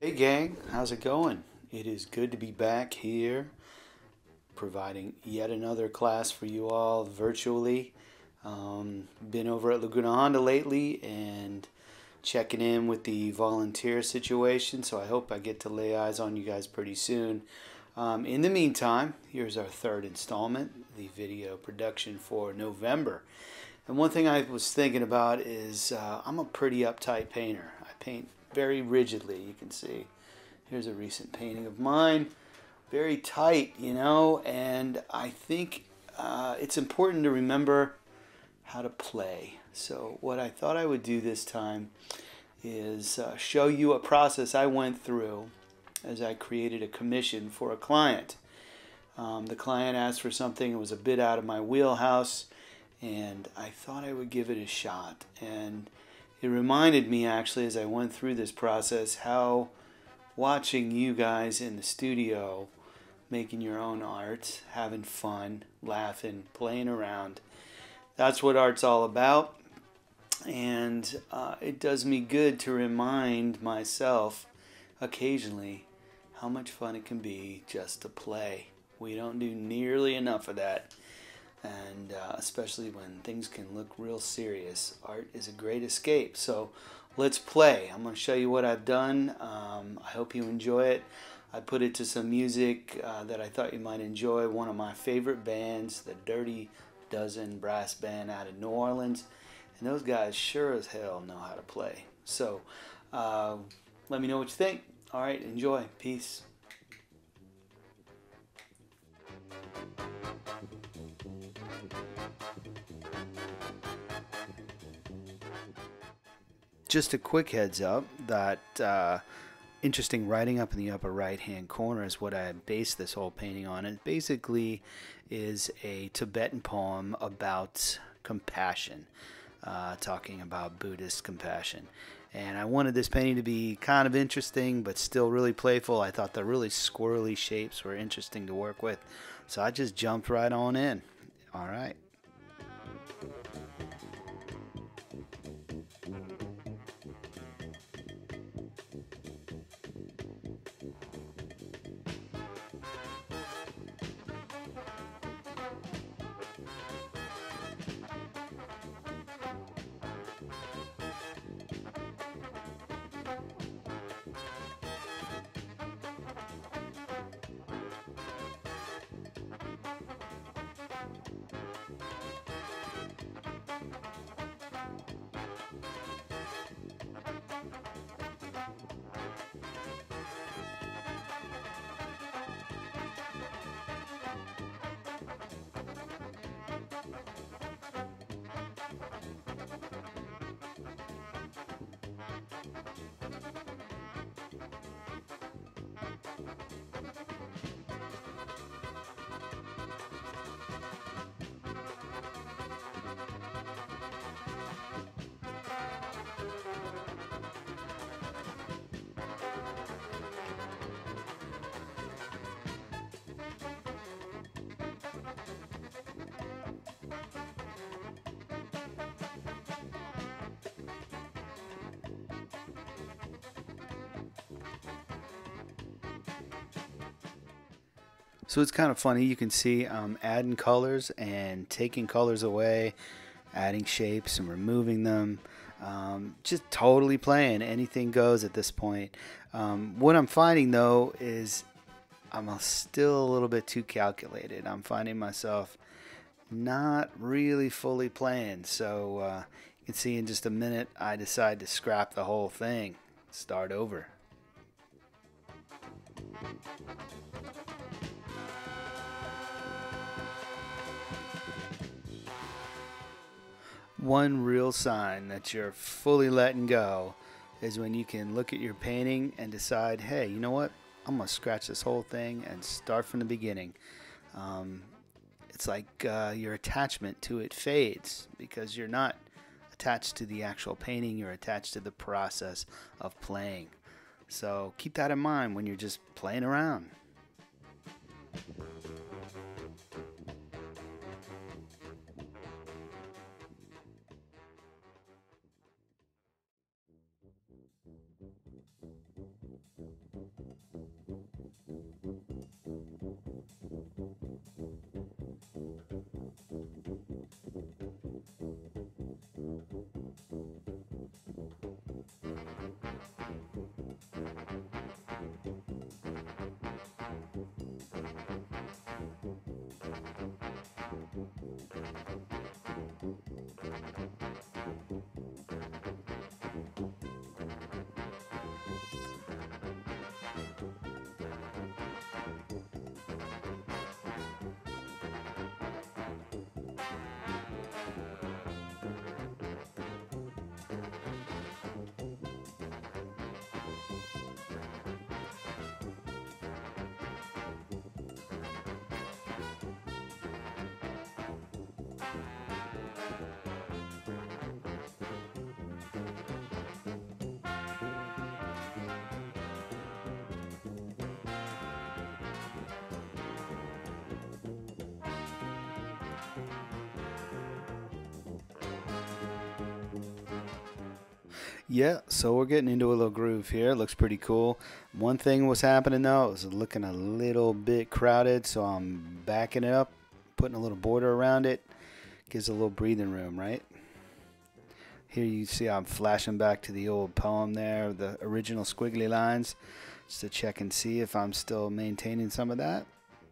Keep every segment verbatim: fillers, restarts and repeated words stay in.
Hey gang, how's it going? It is good to be back here providing yet another class for you all virtually. Um, been over at Laguna Honda lately and checking in with the volunteer situation, so I hope I get to lay eyes on you guys pretty soon. Um, in the meantime, here's our third installment, the video production for November. And one thing I was thinking about is uh, I'm a pretty uptight painter. I paint very rigidly, you can see. Here's a recent painting of mine. Very tight, you know, and I think uh, it's important to remember how to play. So what I thought I would do this time is uh, show you a process I went through as I created a commission for a client. Um, the client asked for something that was a bit out of my wheelhouse, and I thought I would give it a shot. And it reminded me, actually, as I went through this process, how watching you guys in the studio making your own art, having fun, laughing, playing around, that's what art's all about. And uh, it does me good to remind myself occasionally how much fun it can be just to play. We don't do nearly enough of that. And uh, especially when things can look real serious, art is a great escape. So let's play. I'm going to show you what I've done. Um, I hope you enjoy it. I put it to some music uh, that I thought you might enjoy. One of my favorite bands, the Dirty Dozen Brass Band out of New Orleans. And those guys sure as hell know how to play. So uh, let me know what you think. All right, enjoy. Peace. Just a quick heads up that uh, interesting writing up in the upper right hand corner is what I based this whole painting on. It basically is a Tibetan poem about compassion, uh, talking about Buddhist compassion. And I wanted this painting to be kind of interesting but still really playful. I thought the really squirrely shapes were interesting to work with, so I just jumped right on in. All right. So it's kind of funny. You can see um, adding colors and taking colors away, adding shapes and removing them. Um, just totally playing. Anything goes at this point. Um, what I'm finding though is I'm still a little bit too calculated. I'm finding myself not really fully playing. So uh, you can see in just a minute I decide to scrap the whole thing. Start over. One real sign that you're fully letting go is when you can look at your painting and decide, hey, you know what? I'm going to scratch this whole thing and start from the beginning. Um, it's like uh, your attachment to it fades because you're not attached to the actual painting. You're attached to the process of playing. So keep that in mind when you're just playing around. Yeah, so we're getting into a little groove here. It looks pretty cool. One thing was happening though, it was looking a little bit crowded, so I'm backing it up, putting a little border around it. Gives a little breathing room, right? Here you see I'm flashing back to the old poem there, the original squiggly lines, just to check and see if I'm still maintaining some of that.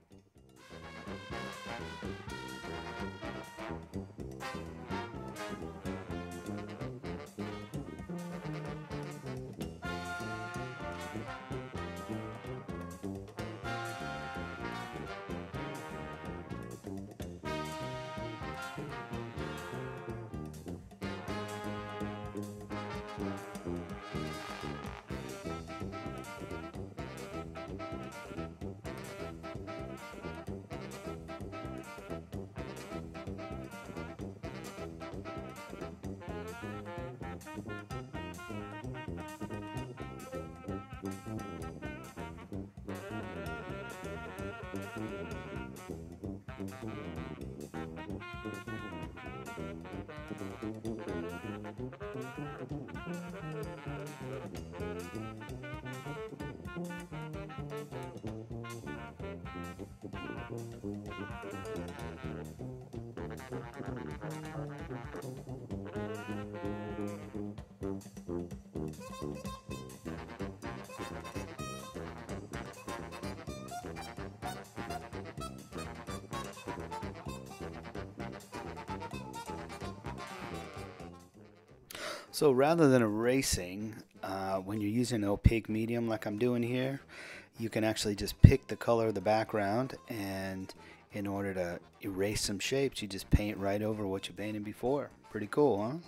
So rather than erasing, uh, when you're using an opaque medium like I'm doing here, you can actually just pick the color of the background, and in order to erase some shapes, you just paint right over what you painted before. Pretty cool, huh?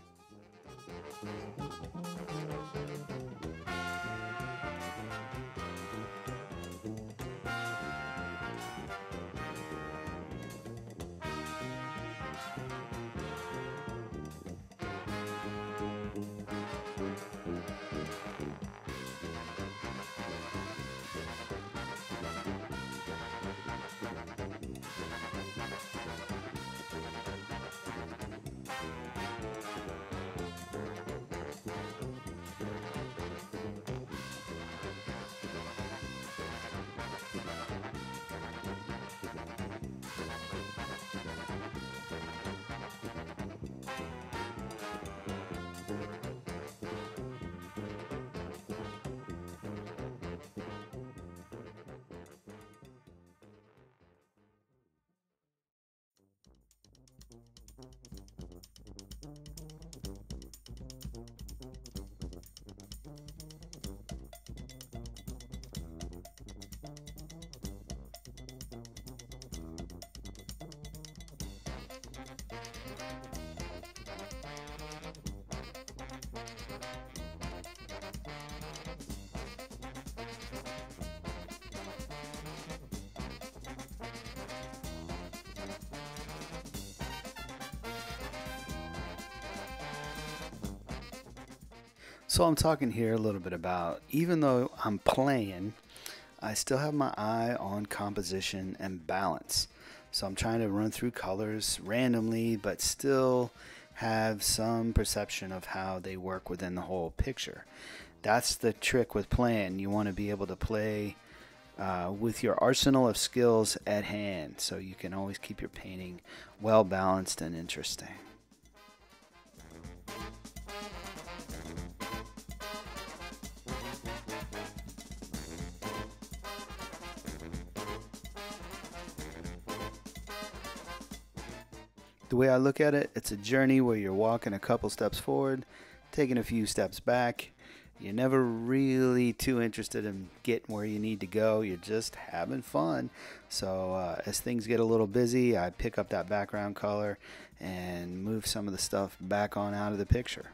So I'm talking here a little bit about, even though I'm playing, I still have my eye on composition and balance. So I'm trying to run through colors randomly, but still have some perception of how they work within the whole picture. That's the trick with playing. You want to be able to play uh, with your arsenal of skills at hand, so you can always keep your painting well balanced and interesting. The way I look at it, it's a journey where you're walking a couple steps forward, taking a few steps back. You're never really too interested in getting where you need to go. You're just having fun. So uh, as things get a little busy, I pick up that background color and move some of the stuff back on out of the picture.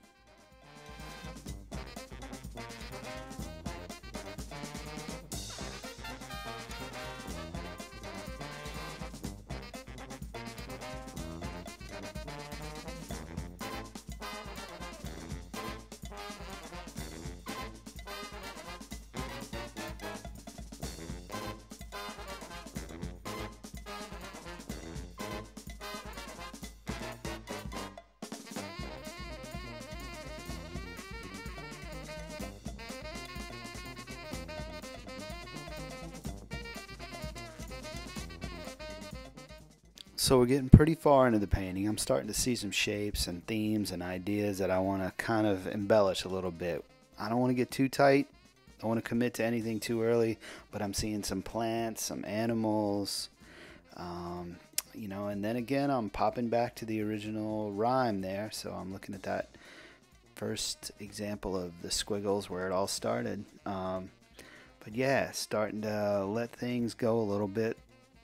So we're getting pretty far into the painting. I'm starting to see some shapes and themes and ideas that I want to kind of embellish a little bit. I don't want to get too tight. I don't want to commit to anything too early, but I'm seeing some plants, some animals, um, you know, and then again, I'm popping back to the original rhyme there. So I'm looking at that first example of the squiggles where it all started. Um, but yeah, starting to let things go a little bit.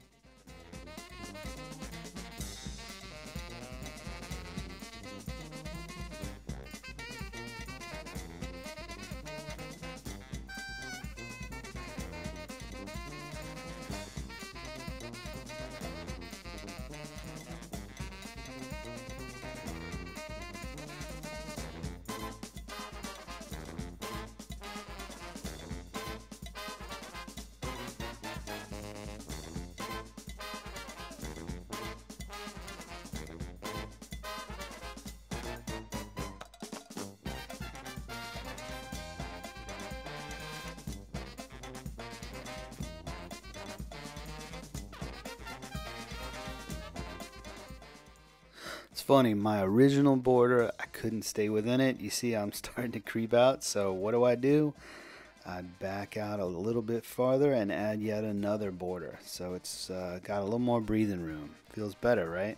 It's funny, my original border, I couldn't stay within it. You see, I'm starting to creep out. So what do I do? I back out a little bit farther and add yet another border. So it's uh, got a little more breathing room. Feels better, right?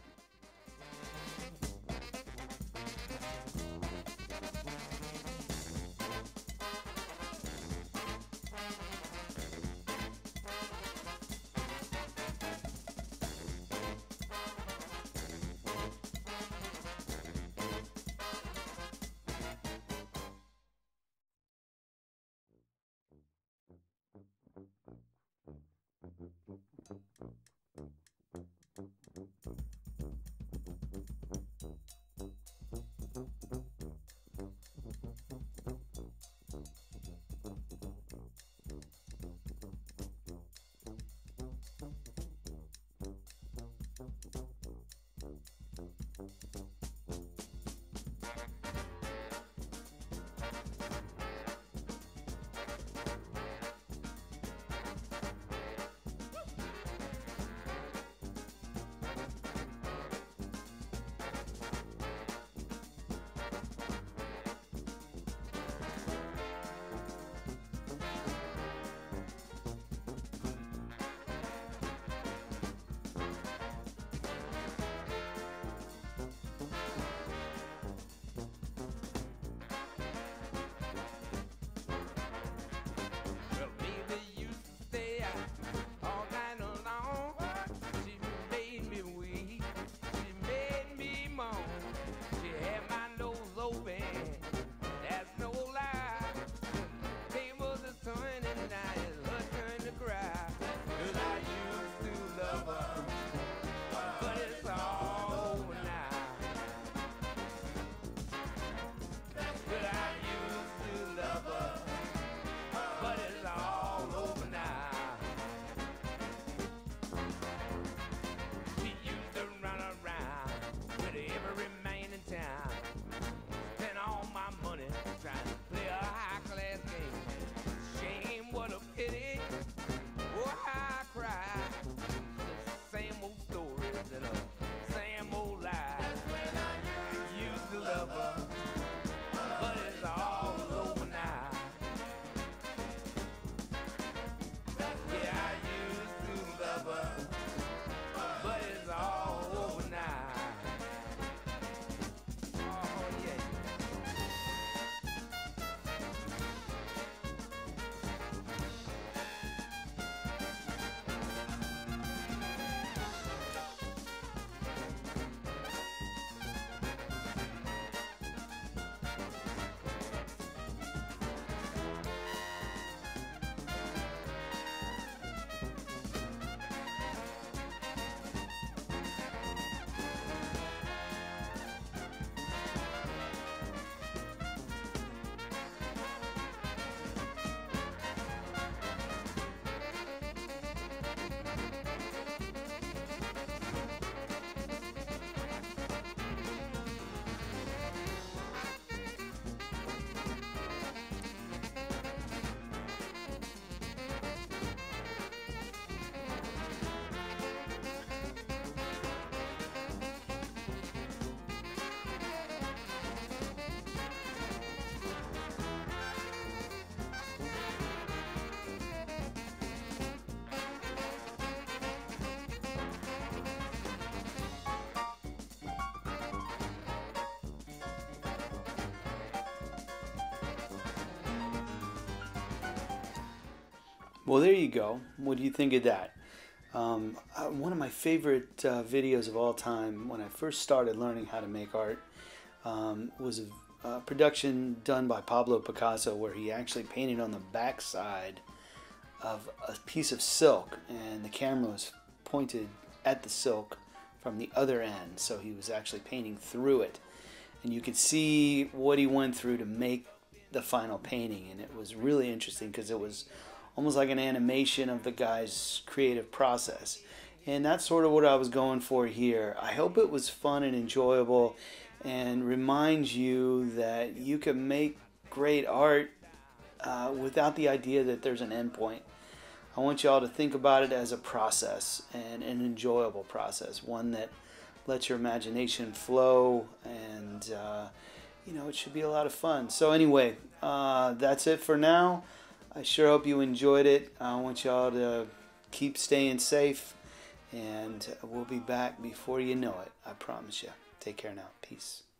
Well, there you go. What do you think of that? Um, uh, one of my favorite uh, videos of all time when I first started learning how to make art um, was a, a production done by Pablo Picasso where he actually painted on the back side of a piece of silk, and the camera was pointed at the silk from the other end, so he was actually painting through it, and you could see what he went through to make the final painting. And it was really interesting because it was almost like an animation of the guy's creative process, and that's sort of what I was going for here. I hope it was fun and enjoyable and reminds you that you can make great art uh, without the idea that there's an end point. I want you all to think about it as a process, and an enjoyable process, one that lets your imagination flow, and uh, you know, it should be a lot of fun. So anyway, uh, that's it for now. I sure hope you enjoyed it. I want y'all to keep staying safe, and we'll be back before you know it. I promise you. Take care now. Peace.